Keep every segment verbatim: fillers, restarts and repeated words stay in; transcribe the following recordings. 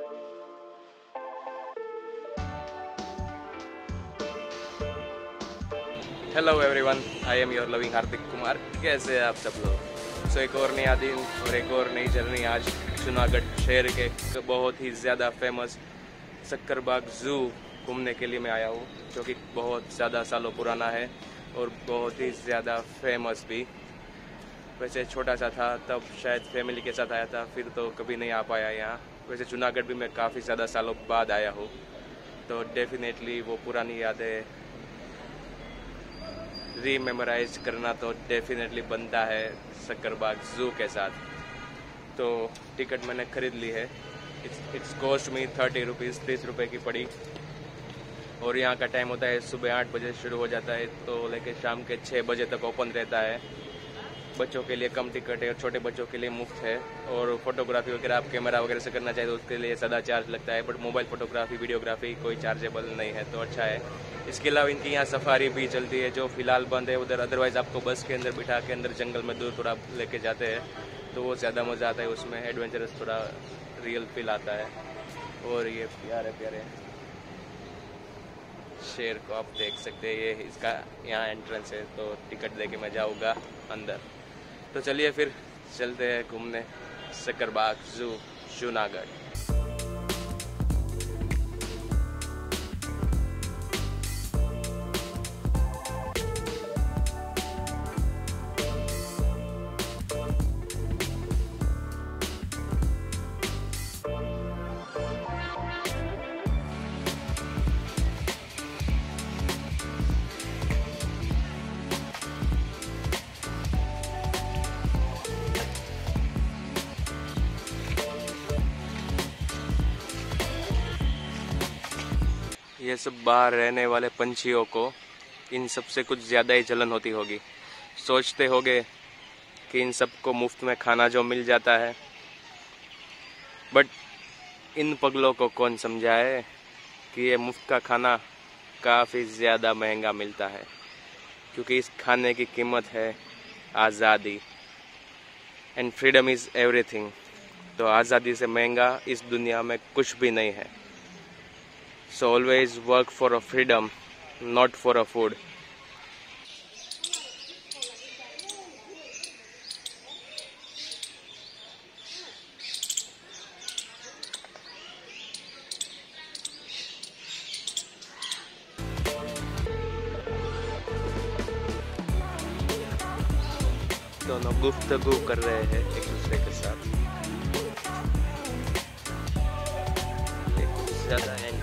Hello everyone, I am your loving Hardik Kumar. कैसे हैं आप सब लोग? सो so, एक और नया दिन और एक और नई जर्नी। आज जूनागढ़ शहर के एक बहुत ही ज़्यादा फेमस सक्करबाग ज़ू घूमने के लिए मैं आया हूँ, जो कि बहुत ज़्यादा सालों पुराना है और बहुत ही ज़्यादा फेमस भी। वैसे छोटा सा था तब, शायद फैमिली के साथ आया था, फिर तो कभी नहीं आ पाया यहाँ। वैसे जूनागढ़ भी मैं काफ़ी ज़्यादा सालों बाद आया हूँ, तो डेफिनेटली वो पुरानी यादें रीमेमोराइज करना तो डेफिनेटली बनता है सक्करबाग ज़ू के साथ। तो टिकट मैंने ख़रीद ली है। It's it's cost me thirty rupees तीस रुपये की पड़ी। और यहाँ का टाइम होता है सुबह आठ बजे शुरू हो जाता है, तो लेके शाम के छः बजे तक ओपन रहता है। बच्चों के लिए कम टिकट है और छोटे बच्चों के लिए मुफ्त है। और फोटोग्राफी वगैरह आप कैमरा वगैरह से करना चाहिए तो उसके लिए ज़्यादा चार्ज लगता है, बट मोबाइल फोटोग्राफी वीडियोग्राफी कोई चार्जेबल नहीं है, तो अच्छा है। इसके अलावा इनकी यहाँ सफारी भी चलती है, जो फिलहाल बंद है उधर। अदरवाइज़ आपको बस के अंदर बिठा के अंदर जंगल में दूर थोड़ा लेके जाते हैं, तो वो ज़्यादा मज़ा आता है उसमें। एडवेंचरस थोड़ा रियल फील आता है। और ये प्यारे प्यारे शेर को आप देख सकते हैं, ये इसका यहाँ एंट्रेंस है, तो टिकट दे के मैं जाऊँगा अंदर। तो चलिए फिर चलते हैं घूमने सक्करबाग ज़ू जूनागढ़। ये सब बाहर रहने वाले पंछियों को इन सब से कुछ ज़्यादा ही जलन होती होगी। सोचते होंगे कि इन सबको मुफ्त में खाना जो मिल जाता है, बट इन पगलों को कौन समझाए कि ये मुफ्त का खाना काफ़ी ज़्यादा महंगा मिलता है, क्योंकि इस खाने की कीमत है आज़ादी। And freedom is everything. तो आज़ादी से महंगा इस दुनिया में कुछ भी नहीं है। So always work for a freedom, not for a food. दोनों गुफ्तगू कर रहे हैं एक दूसरे के साथ। ये कुछ ज़्यादा एंटी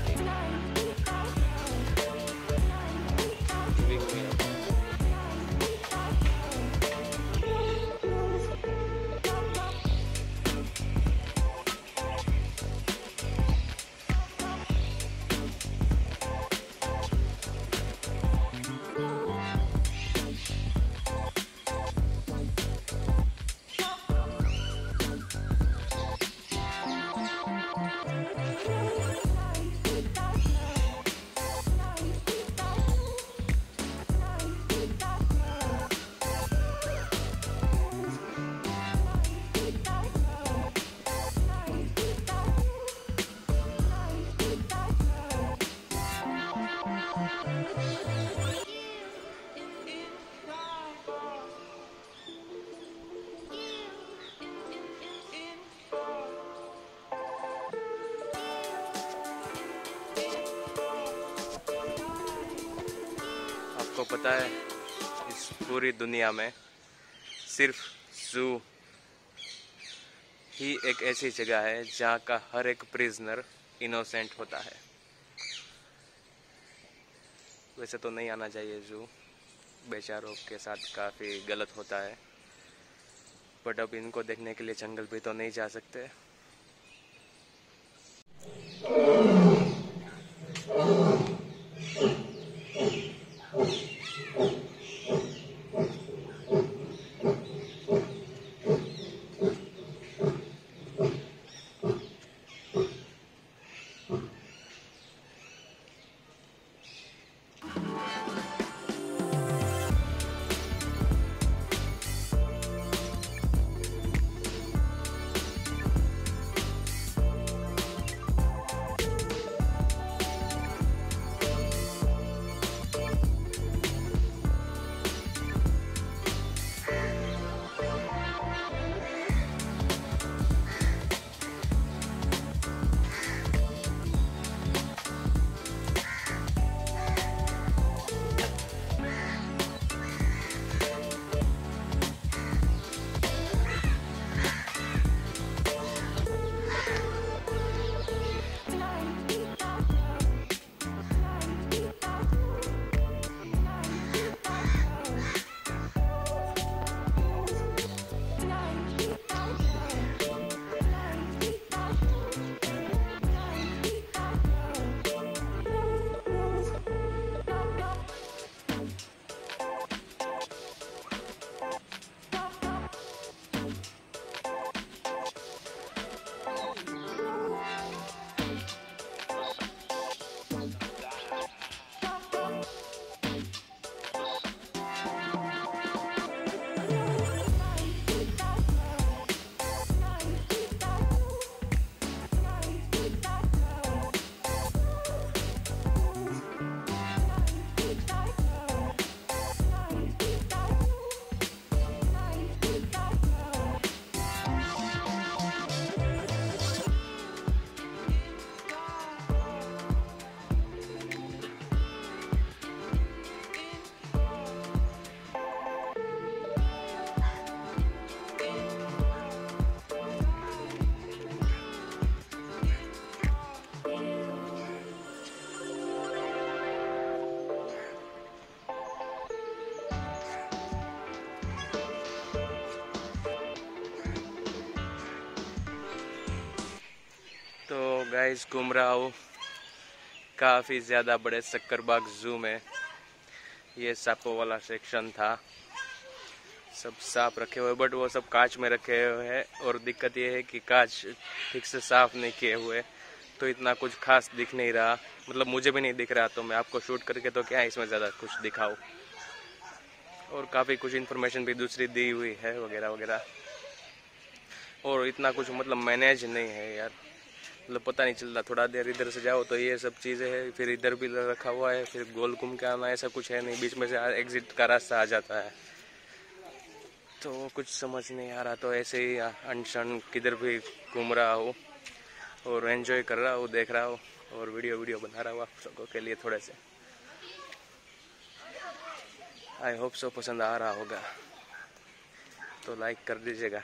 आपको पता है, इस पूरी दुनिया में सिर्फ ज़ू ही एक ऐसी जगह है जहाँ का हर एक प्रिजनर इनोसेंट होता है। वैसे तो नहीं आना चाहिए ज़ू, बेचारों के साथ काफ़ी गलत होता है, बट अब इनको देखने के लिए जंगल भी तो नहीं जा सकते। गाइस घूम रहा हूँ काफ़ी ज़्यादा बड़े सक्करबाग ज़ू में। ये सांपों वाला सेक्शन था, सब सांप रखे हुए, बट वो सब कांच में रखे हुए हैं। और दिक्कत ये है कि कांच ठीक से साफ नहीं किए हुए, तो इतना कुछ खास दिख नहीं रहा, मतलब मुझे भी नहीं दिख रहा। तो मैं आपको शूट करके तो क्या इसमें ज़्यादा कुछ दिखाऊँ। और काफ़ी कुछ इन्फॉर्मेशन भी दूसरी दी हुई है वगैरह वगैरह, और इतना कुछ मतलब मैनेज नहीं है यार, मतलब पता नहीं चलता। थोड़ा देर इधर से जाओ तो ये सब चीज़ें हैं, फिर इधर भी रखा हुआ है, फिर गोल घूम के आना, ऐसा कुछ है नहीं। बीच में से एग्जिट का रास्ता आ जाता है, तो कुछ समझ नहीं आ रहा। तो ऐसे ही अनशन किधर भी घूम रहा हूँ और एंजॉय कर रहा हूँ, देख रहा हूँ और वीडियो वीडियो बना रहा हूँ आप सबको के लिए थोड़े से। आई होप सो पसंद आ रहा होगा, तो लाइक कर दीजिएगा।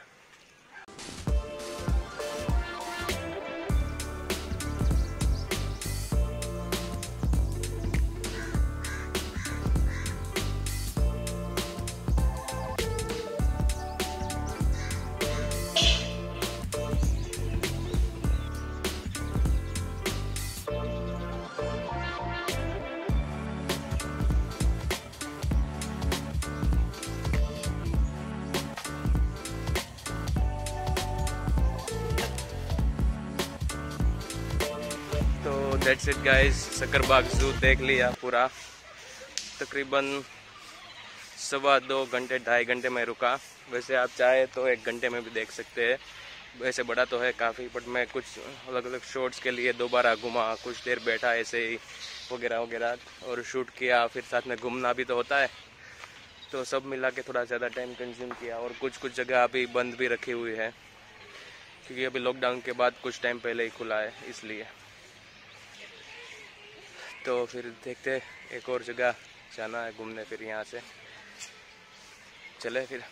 तो that's it guys, Sakkarbaug zoo देख लिया पूरा। तकरीबन सवा दो घंटे ढाई घंटे में रुका। वैसे आप चाहे तो एक घंटे में भी देख सकते हैं, वैसे बड़ा तो है काफ़ी, बट मैं कुछ अलग अलग शॉट्स के लिए दोबारा घुमा, कुछ देर बैठा ऐसे ही वगैरह वगैरह और शूट किया। फिर साथ में घूमना भी तो होता है, तो सब मिला के थोड़ा ज़्यादा टाइम कंज्यूम किया। और कुछ कुछ जगह अभी बंद भी रखी हुई है, क्योंकि अभी लॉकडाउन के बाद कुछ टाइम पहले ही खुला है इसलिए। तो फिर देखते, एक और जगह जाना है घूमने, फिर यहाँ से चले फिर।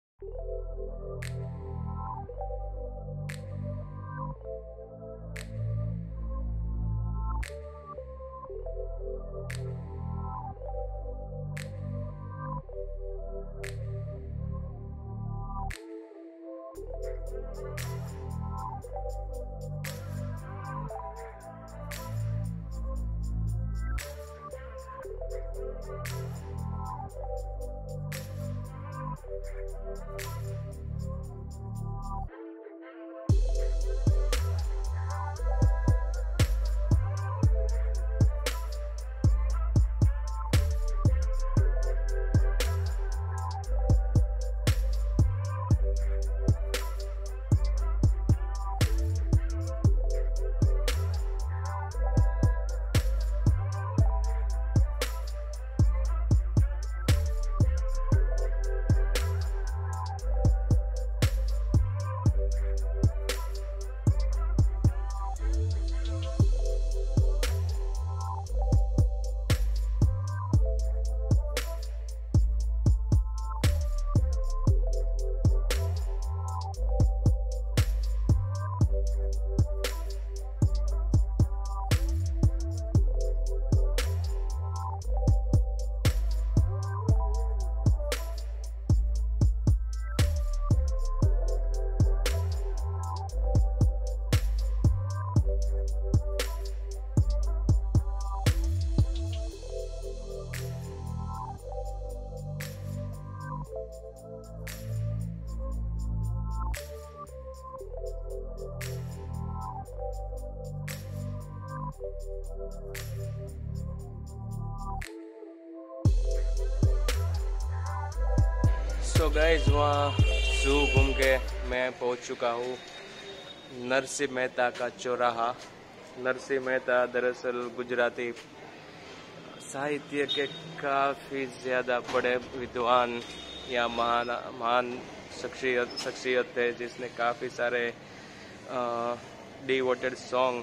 सो गाइस, वहाँ ज़ू घूम के मैं पहुँच चुका हूँ नरसिंह मेहता का चौराहा। नरसिंह मेहता दरअसल गुजराती साहित्य के काफ़ी ज़्यादा बड़े विद्वान या महान महान शख्सियत शख्सियत थे, जिसने काफ़ी सारे डिवोटेड सॉन्ग,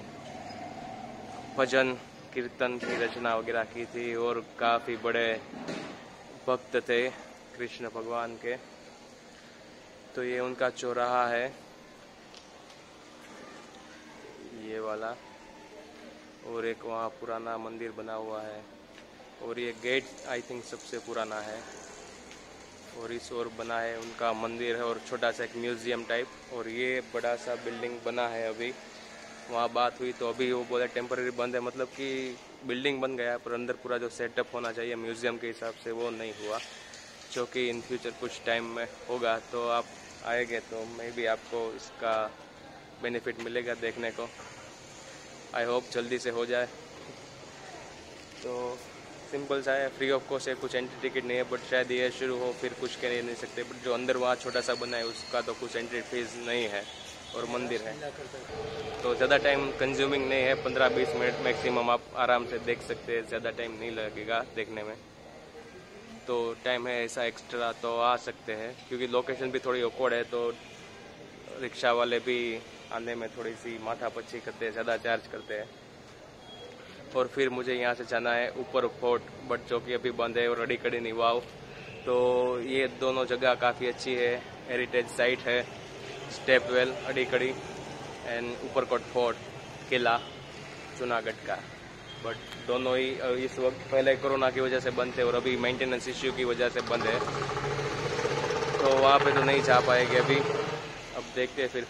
भजन कीर्तन की रचना वगैरह की थी, और काफ़ी बड़े भक्त थे कृष्ण भगवान के। तो ये उनका चौराहा है, ये वाला, और एक वहाँ पुराना मंदिर बना हुआ है, और ये गेट आई थिंक सबसे पुराना है, और इस ओर बना है उनका मंदिर है, और छोटा सा एक म्यूजियम टाइप, और ये बड़ा सा बिल्डिंग बना है अभी, वहाँ बात हुई तो अभी वो बोले टेम्पररी बंद है, मतलब कि बिल्डिंग बन गया पर अंदर पूरा जो सेटअप होना चाहिए म्यूज़ियम के हिसाब से वो नहीं हुआ, जो कि इन फ्यूचर कुछ टाइम में होगा। तो आप आएंगे तो मे भी आपको इसका बेनिफिट मिलेगा देखने को। आई होप जल्दी से हो जाए। तो सिंपल सा है, फ्री ऑफ कॉस्ट है, कुछ एंट्री टिकट नहीं है, बट शायद ये शुरू हो फिर कुछ कह नहीं सकते। बट जो अंदर वहाँ छोटा सा बना है उसका तो कुछ एंट्री फीस नहीं है और मंदिर है, तो ज़्यादा टाइम कंज्यूमिंग नहीं है, पंद्रह बीस मिनट मैक्सिमम आप आराम से देख सकते हैं, ज़्यादा टाइम नहीं लगेगा देखने में। तो टाइम है ऐसा एक्स्ट्रा तो आ सकते हैं, क्योंकि लोकेशन भी थोड़ी ऑकवर्ड है, तो रिक्शा वाले भी आने में थोड़ी सी माथापच्ची करते हैं, ज़्यादा चार्ज करते हैं। और फिर मुझे यहाँ से जाना है ऊपर फोर्ट, बट जो कि अभी बंद है, और अड़ी कड़ी नहीं वाव। तो ये दोनों जगह काफ़ी अच्छी है, हेरिटेज साइट है, step well, Adi Kadi and Uparkot fort किला जूनागढ़ का। बट दोनों ही इस वक्त पहले कोरोना की वजह से बंद थे और अभी मेंटेनेंस इश्यू की वजह से बंद है, तो वहाँ पे तो नहीं जा पाएंगे अभी। अब देखते हैं फिर।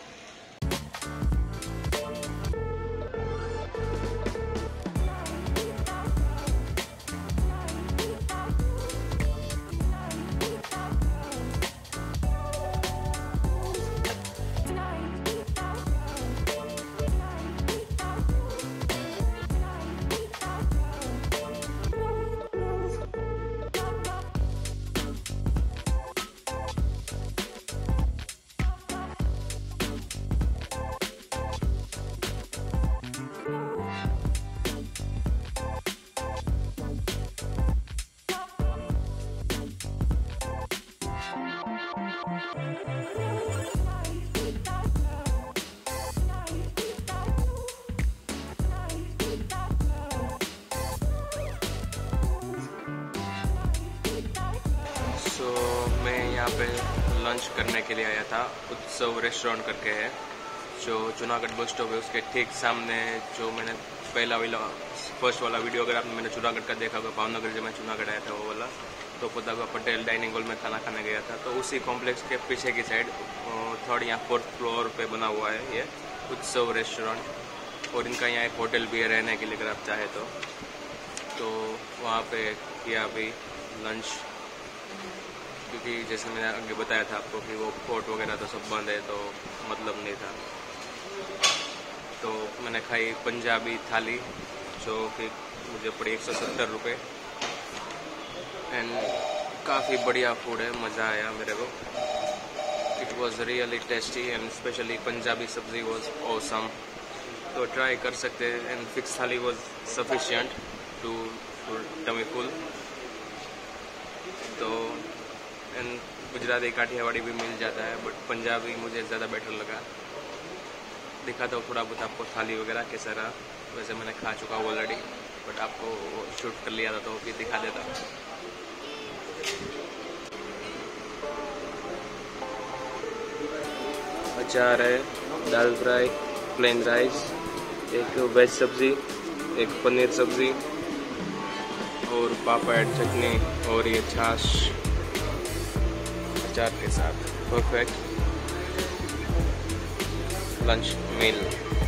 तो मैं यहाँ पे लंच करने के लिए आया था, उत्सव रेस्टोरेंट करके है, जो जूनागढ़ बस स्टॉप है उसके ठीक सामने। जो मैंने पहला वाला फर्स्ट वाला वीडियो अगर आपने मैंने जूनागढ़ का देखा होगा, भावनगर जब मैं जूनागढ़ आया था वो वाला, तो पता हुआ पटेल डाइनिंग हॉल में खाना खाने गया था। तो उसी कॉम्प्लेक्स के पीछे की साइड थर्ड यहाँ फोर्थ फ्लोर पे बना हुआ है ये उत्सव रेस्टोरेंट, और इनका यहाँ एक होटल भी है रहने के लिए अगर आप चाहे तो। तो वहाँ पे किया अभी लंच, क्योंकि जैसे मैंने आगे बताया था आपको कि वो फोर्ट वगैरह तो सब बंद है, तो मतलब नहीं था। तो मैंने खाई पंजाबी थाली, जो कि मुझे पड़ी एक सौ सत्तर रुपये, एंड काफ़ी बढ़िया फूड है, मज़ा आया मेरे को। It was really tasty and specially Punjabi sabzi was awesome, तो ट्राई कर सकते हैं। And fix thali was sufficient to tummy full. तो एंड गुजराती काठियावाड़ी भी मिल जाता है, बट पंजाबी मुझे ज़्यादा बेटर लगा। दिखाता हूँ थोड़ा बहुत आपको थाली वगैरह कैसा रहा। वैसे मैंने खा चुका हूँ ऑलरेडी, बट आपको शूट कर लिया था तो फिर दिखा देता। अचार है, दाल फ्राई, प्लेन राइस, एक वेज सब्ज़ी, एक पनीर सब्ज़ी और पापड़, चटनी और ये छाछ अचार के साथ। परफेक्ट लंच मील।